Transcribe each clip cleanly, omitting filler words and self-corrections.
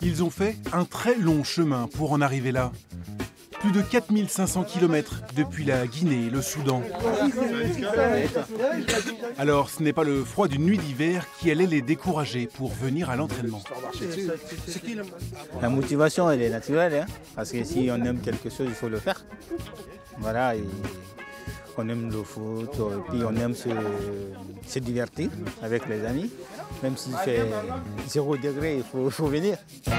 Ils ont fait un très long chemin pour en arriver là. Plus de 4500 km depuis la Guinée et le Soudan. Alors ce n'est pas le froid d'une nuit d'hiver qui allait les décourager pour venir à l'entraînement. La motivation, elle est naturelle, hein, parce que si on aime quelque chose, il faut le faire. Voilà, et on aime le foot, et puis on aime se divertir avec les amis. Même s'il fait 0 degré, il faut venir.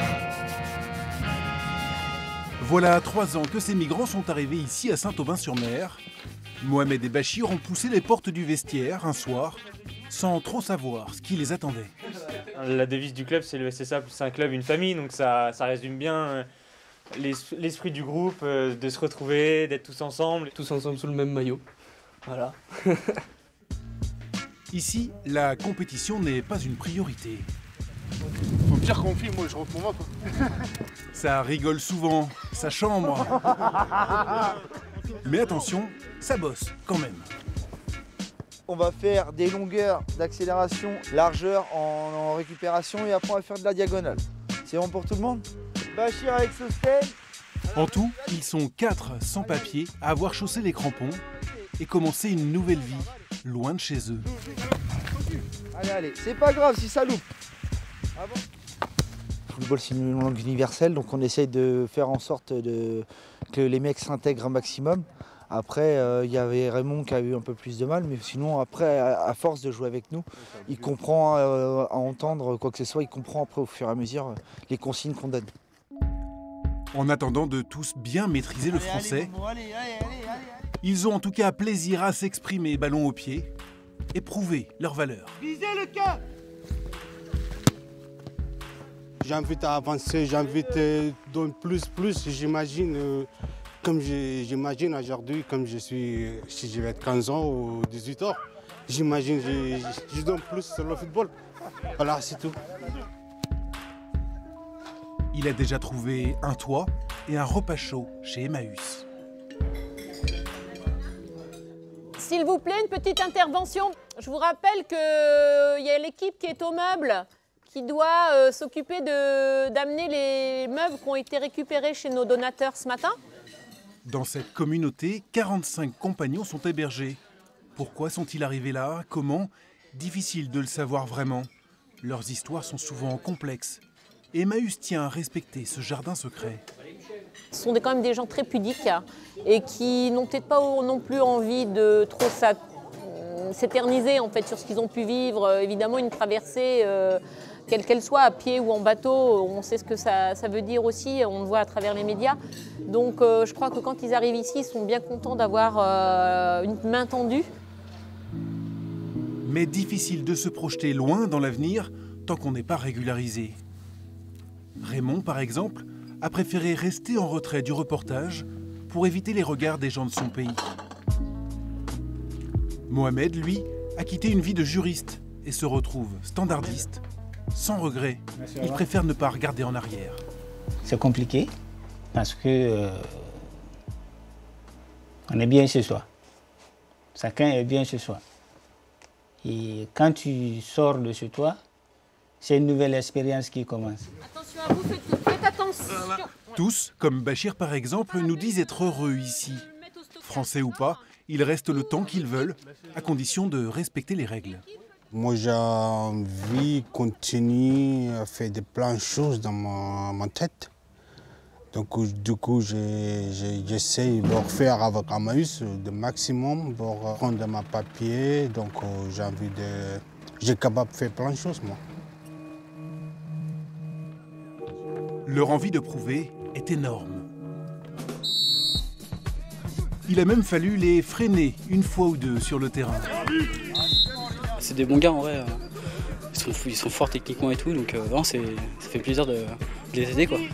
Voilà 3 ans que ces migrants sont arrivés ici à Saint-Aubin-sur-Mer. Mohamed et Bachir ont poussé les portes du vestiaire un soir, sans trop savoir ce qui les attendait. La devise du club, c'est ça, c'est un club, une famille, donc ça résume bien l'esprit du groupe, de se retrouver, d'être tous ensemble sous le même maillot. Voilà. Ici, la compétition n'est pas une priorité. Faut me dire qu'on filme, moi je rentre mon mot. Ça rigole souvent, ça chambre. Mais attention, ça bosse quand même. On va faire des longueurs d'accélération, largeur en récupération et après on va faire de la diagonale. C'est bon pour tout le monde? Bachir avec ce style. En tout, ils sont 4 sans papier à avoir chaussé les crampons et commencé une nouvelle vie, loin de chez eux. Allez, c'est pas grave si ça loupe. Ah bon? Le football, c'est une langue universelle, donc on essaye de faire en sorte que les mecs s'intègrent un maximum. Après, il y avait Raymond qui a eu un peu plus de mal, mais sinon, après, à force de jouer avec nous, il comprend à entendre quoi que ce soit, il comprend après au fur et à mesure les consignes qu'on donne. En attendant de tous bien maîtriser le français, ils ont en tout cas plaisir à s'exprimer ballon au pied et prouver leur valeur. Visez le cas. J'invite à avancer, j'invite à donner plus, j'imagine. Comme j'imagine aujourd'hui, comme je suis, si je vais être 15 ans ou 18 ans, j'imagine je donne plus sur le football. Voilà, c'est tout. Il a déjà trouvé un toit et un repas chaud chez Emmaüs. S'il vous plaît, une petite intervention. Je vous rappelle qu'il y a l'équipe qui est au meuble qui doit s'occuper d'amener les meubles qui ont été récupérés chez nos donateurs ce matin. Dans cette communauté, 45 compagnons sont hébergés. Pourquoi sont-ils arrivés là? Comment? Difficile de le savoir vraiment. Leurs histoires sont souvent complexes. Emmaüs tient à respecter ce jardin secret. Ce sont quand même des gens très pudiques et qui n'ont peut-être pas non plus envie de trop s'éterniser en fait, sur ce qu'ils ont pu vivre. Évidemment, une traversée, quelle qu'elle soit, à pied ou en bateau, on sait ce que ça veut dire aussi, on le voit à travers les médias. Donc je crois que quand ils arrivent ici, ils sont bien contents d'avoir une main tendue. Mais difficile de se projeter loin dans l'avenir tant qu'on n'est pas régularisé. Raymond, par exemple, a préféré rester en retrait du reportage pour éviter les regards des gens de son pays. Mohamed, lui, a quitté une vie de juriste et se retrouve standardiste, sans regret. Il préfère ne pas regarder en arrière. C'est compliqué parce que on est bien chez soi. Chacun est bien chez soi. Et quand tu sors de chez toi, c'est une nouvelle expérience qui commence. Attention à vous, faites attention. Tous, comme Bachir par exemple, nous disent être heureux ici. Français ou pas, ils restent le temps qu'ils veulent, à condition de respecter les règles. Moi, j'ai envie de continuer à faire plein de choses dans ma tête. Donc, du coup, j'essaie de faire avec Emmaüs le maximum pour prendre ma papier. Donc, j'ai capable de faire plein de choses, moi. Leur envie de prouver est énorme. Il a même fallu les freiner une fois ou deux sur le terrain. C'est des bons gars en vrai. Ils sont forts techniquement et tout, donc vraiment ça fait plaisir de les aider quoi.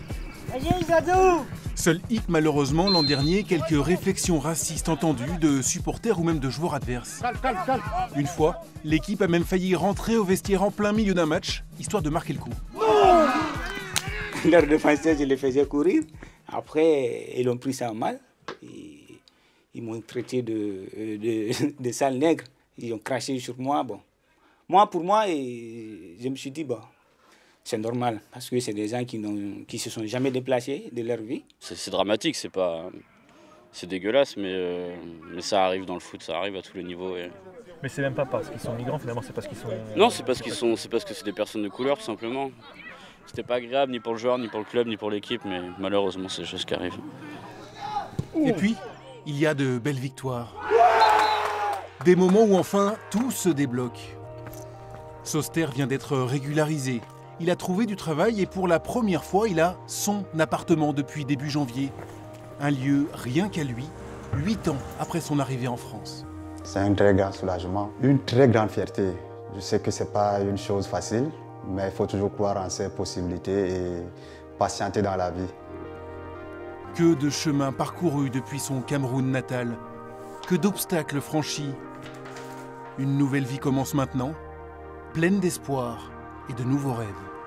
Seul hic malheureusement l'an dernier, quelques réflexions racistes entendues de supporters ou même de joueurs adverses. Une fois, l'équipe a même failli rentrer au vestiaire en plein milieu d'un match, histoire de marquer le coup. Leurs défenseurs, je les faisais courir. Après, ils ont pris ça mal. Ils m'ont traité de sale nègre. Ils ont craché sur moi. Bon. Moi, pour moi, je me suis dit, bon, C'est normal, parce que c'est des gens qui ne se sont jamais déplacés de leur vie. C'est dramatique, c'est dégueulasse, mais ça arrive dans le foot, ça arrive à tous les niveaux. Mais c'est même pas parce qu'ils sont migrants, finalement, c'est parce qu'ils sont... Non, c'est parce que c'est des personnes de couleur, tout simplement. C'était pas agréable ni pour le joueur, ni pour le club, ni pour l'équipe, mais malheureusement, c'est des choses qui arrivent. Et puis, il y a de belles victoires. Des moments où enfin, tout se débloque. Soster vient d'être régularisé. Il a trouvé du travail et pour la première fois, il a son appartement depuis début janvier. Un lieu rien qu'à lui, 8 ans après son arrivée en France. C'est un très grand soulagement, une très grande fierté. Je sais que ce n'est pas une chose facile, mais il faut toujours croire en ses possibilités et patienter dans la vie. Que de chemins parcourus depuis son Cameroun natal, que d'obstacles franchis. Une nouvelle vie commence maintenant, pleine d'espoir et de nouveaux rêves.